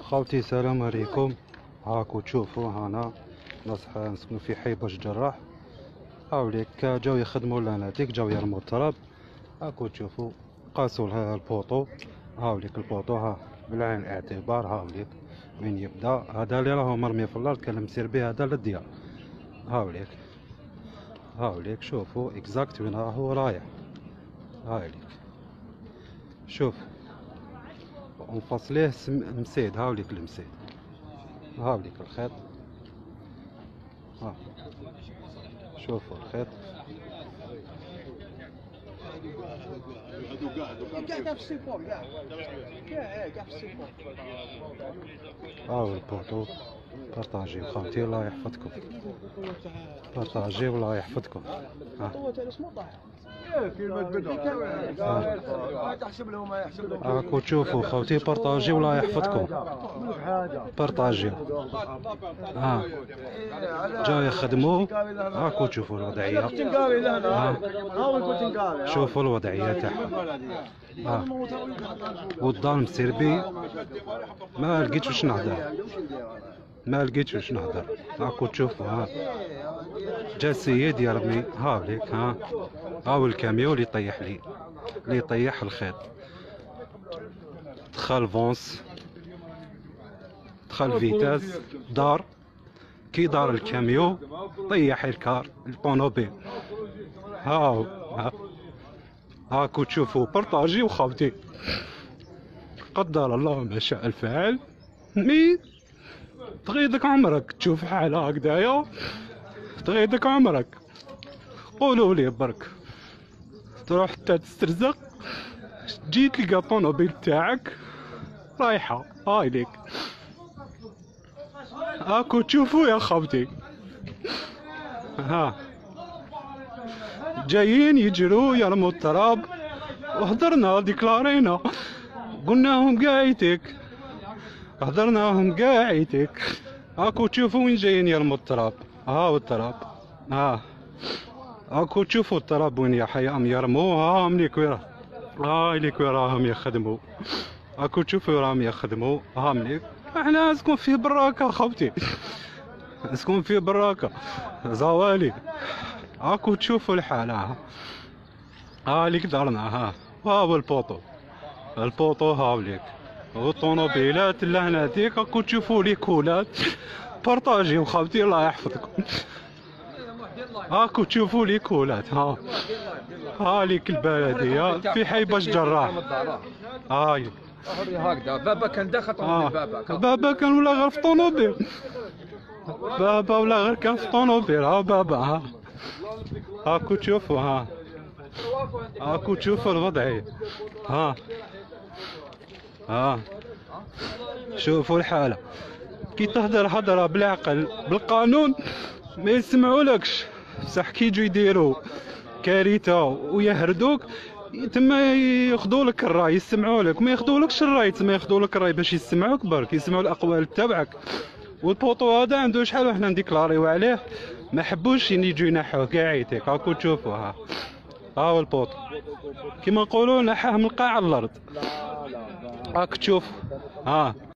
خاوتي السلام عليكم. هاكو تشوفوا هنا ناس نسكنو في حي باش جراح. هاوليك جاو يخدموا لنا ديك جاو يرموا التراب. هاكو تشوفوا قاسوا لها البوطو. هاوليك البوطو ها بالعين الاعتبار. هاوليك وين يبدا هذا اللي راهو مرمي في الارض كان مسير به هذا للديار. هاوليك شوفوا اكزاكت وين راهو رايح. هاوليك شوف ونفصليه مسيد. هاوليك المسيد. هاوليك الخيط. ها شوفوا الخيط. هاو البوطو. بارطاجيو خاوتي الله يحفظكم. بارطاجيو الله يحفظكم. هاكو تشوفوا خوتي بارطاجيو الله يحفظكم. بارطاجيو. ها جاو يخدموا. هاكو تشوفوا الوضعية. شوفوا الوضعية تاعهم. والدار مسربي. ما لقيتش واش نهضر. هاكو تشوفوا. ها جا السيد يرمي. هاوليك هاو الكاميو اللي يطيح اللي يطيح الخيط. دخل فونس دخل فيتاس دار. كي دار الكاميو طيح الكار الطونوبيل. هاكو تشوفوا بارطاجي وخاوتي. قدر الله ما شاء الفعل. مي تغيدك عمرك تشوف حالة هكدايا. تغيدك عمرك. قولوا لي برك تروح حتى تسترزق تجي تلقى الطونوبيل تاعك رايحة. هاي ليك. هاكو تشوفوا يا خاوتي. جايين يجروا يرموا التراب وهضرنا ديكلارينا قلناهم قاعيتك. هاكو تشوفوا وين جايين يرموا التراب. هاو التراب. هاكو تشوفوا التراب وين يا حيام يرموه. مليك وين ليك وين راهم يخدموا. هاكو تشوفوا راهم يخدموا. مليك احنا نسكن فيه براكة خوتي. نسكن فيه براكة زوالي. هاكو تشوفوا الحالة. ليك دارنا. هاو البوطو هاوليك. والطونوبيلات لهنا ديك. هاكو تشوفوا لي كولات. بارطاجيو خاوتي الله يحفظكم. هاكو تشوفوا لي كولات. هاليك البلدية في حي باش جراح. هاي هكذا بابا كان داخل طونوبيل. بابا كان ولا غير في طونوبيل. بابا ولا غير كان في طونوبيل. بابا هاكو تشوفوا. هاكو تشوفوا الوضعية. شوفوا الحالة. كي تهدر هضرة بالعقل بالقانون ما يسمعولكش. بصح كي يجوا يديروا كارثة ويهردوك تما ياخذولك الراي يسمعولك. ما ياخذولكش الراي تما ياخذولك الراي باش يسمعوك برك يسمعوا الاقوال تاعك. والبوطو هذا عنده شحال وحنا نديكلاريو عليه ما حبوش يجوا ينحوه كاعيتك. هاكو تشوفوا. هاو البوطو كيما نقولوا نحاه من القاع على الارض. هاك تشوف.